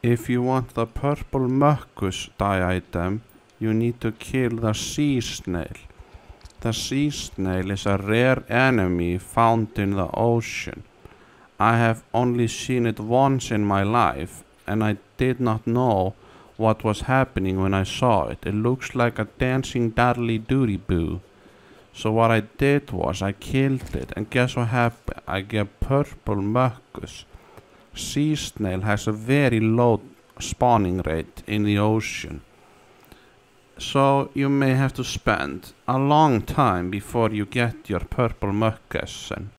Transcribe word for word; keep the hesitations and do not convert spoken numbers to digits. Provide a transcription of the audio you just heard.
If you want the purple mucus dye item, you need to kill the sea snail. The sea snail is a rare enemy found in the ocean. I have only seen it once in my life, and I did not know what was happening when I saw it. It looks like a dancing daddly-doody-boo. So what I did was I killed it, and guess what happened? I get purple mucus. Sea snail has a very low spawning rate in the ocean. So you may have to spend a long time before you get your purple mucus. And